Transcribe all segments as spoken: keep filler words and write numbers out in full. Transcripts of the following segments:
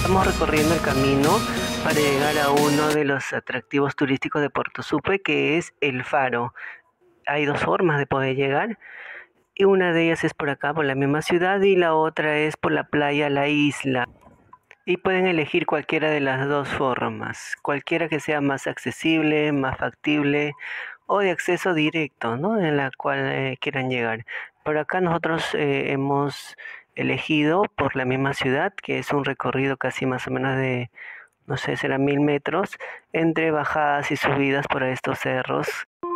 estamos recorriendo el camino para llegar a uno de los atractivos turísticos de Puerto Supe, que es el Faro. Hay dos formas de poder llegar, y una de ellas es por acá, por la misma ciudad, y la otra es por la playa La Isla. Y pueden elegir cualquiera de las dos formas, cualquiera que sea más accesible, más factible o de acceso directo, ¿no? En la cual eh, quieran llegar. Por acá nosotros eh, hemos elegido por la misma ciudad, que es un recorrido casi más o menos de, no sé, será mil metros, entre bajadas y subidas por estos cerros.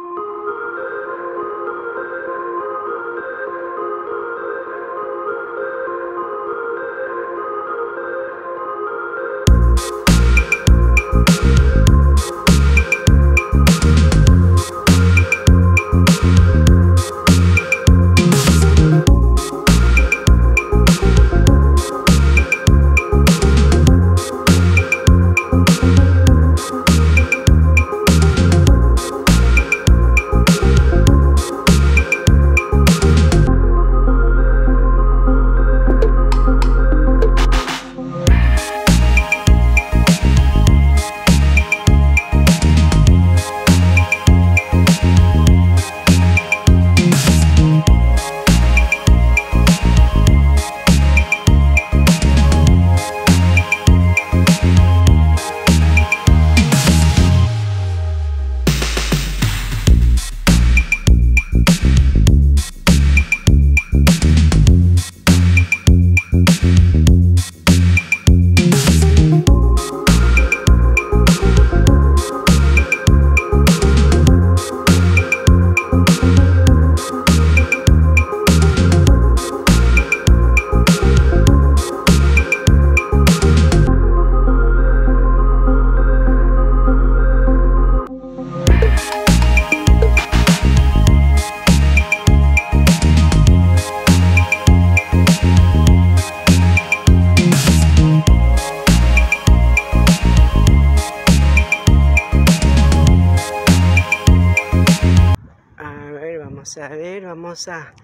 Vamos a ver, vamos a,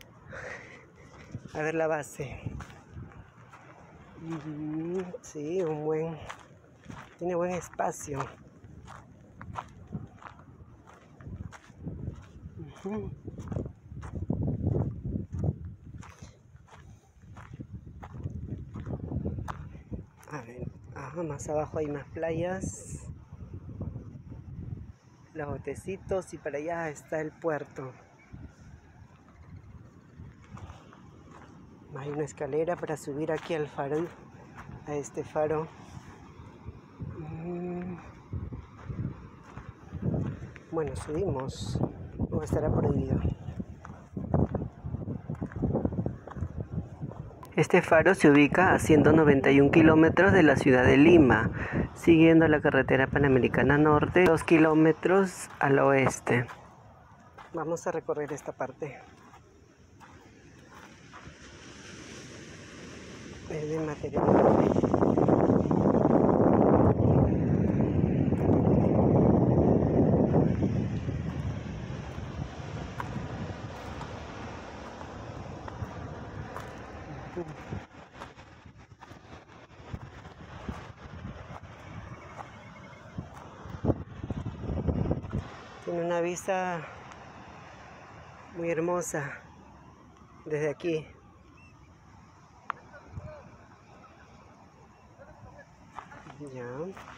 a ver la base. Mm, sí, un buen, tiene buen espacio. Uh-huh. A ver, ajá, más abajo hay más playas, los botecitos, y para allá está el puerto. Hay una escalera para subir aquí al faro, a este faro. Mm. Bueno, subimos, no estará prohibido. Este faro se ubica a ciento noventa y un kilómetros de la ciudad de Lima, siguiendo la carretera Panamericana Norte, dos kilómetros al oeste. Vamos a recorrer esta parte. Es de material. Tiene una vista muy hermosa desde aquí. Ya.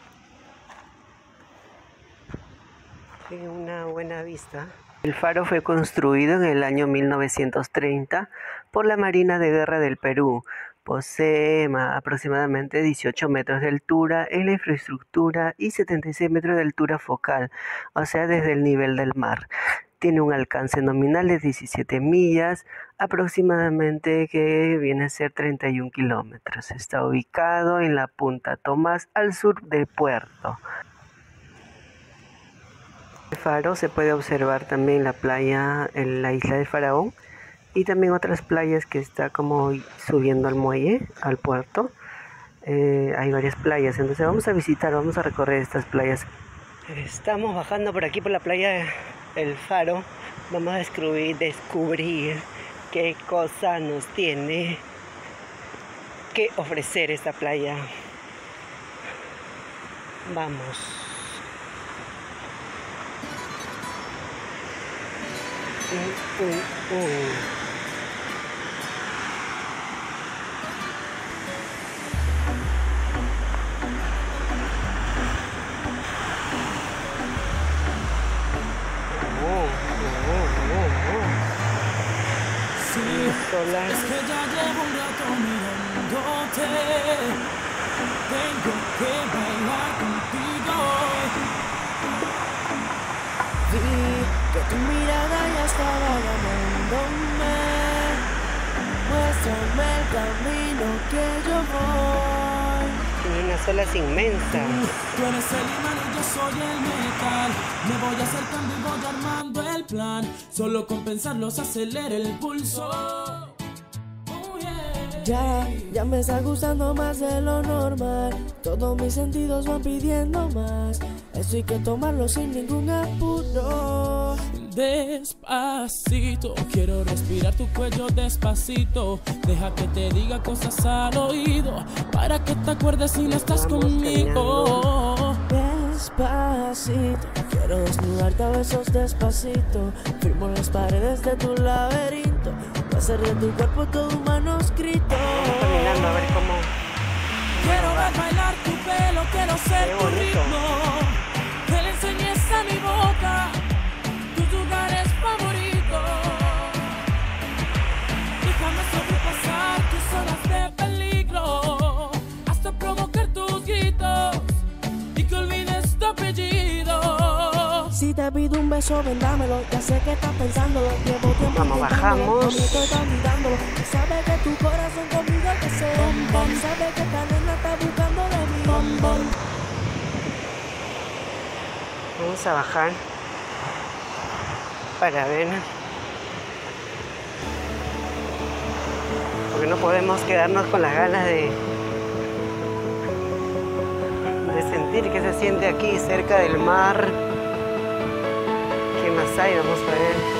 Tiene una buena vista. El faro fue construido en el año mil novecientos treinta por la Marina de Guerra del Perú. Posee aproximadamente dieciocho metros de altura en la infraestructura y setenta y seis metros de altura focal, o sea, desde el nivel del mar. Tiene un alcance nominal de diecisiete millas, aproximadamente, que viene a ser treinta y un kilómetros. Está ubicado en la Punta Tomás, al sur del puerto. El faro se puede observar también la playa, en la isla del Faraón, y también otras playas que está como subiendo al muelle, al puerto. Eh, hay varias playas, entonces vamos a visitar, vamos a recorrer estas playas. Estamos bajando por aquí por la playa El Faro. Vamos a descubrir, descubrir qué cosa nos tiene que ofrecer esta playa. Vamos. Uh, uh, uh. Solar. Es que ya llevo un rato mirándote. Tengo que bailar contigo. Vi que tu mirada ya estaba llamándome. Muéstrame el camino que yo voy. Tiene unas olas inmensas. Tú eres el imán y yo soy el metal. Me voy acercando y voy armando el plan. Solo con pensarlo se acelera el pulso. Oh, yeah. Ya, ya me está gustando más de lo normal. Todos mis sentidos van pidiendo más. Esto hay que tomarlo sin ningún apuro. Despacito, quiero respirar tu cuello despacito. Deja que te diga cosas al oído, para que te acuerdes si no estás conmigo. Despacito, quiero desnudarte a besos despacito. Firmo las paredes de tu laberinto, hacer de tu cuerpo todo un manuscrito. Vamos caminando a ver cómo. Quiero ver bailar tu pelo, quiero ser tu ritmo. Que le enseñes a mi boca tus lugares favoritos. Déjame sobrepasar tus horas de peligro, hasta provocar tus gritos y que olvides tu apellido. Si te pido un beso, ven dámelo. Ya sé que estás pensándolo. Llevo tiempo Vamos, bajamos. No me estoy olvidándolo. Sabes que tu corazón conmigo que se bom, bom. Sabes que esta nena está buscando de mí. Bom, bom. Vamos a bajar para ver, porque no podemos quedarnos con las ganas de de sentir que se siente aquí cerca del mar. ¿Qué más hay? Vamos a ver.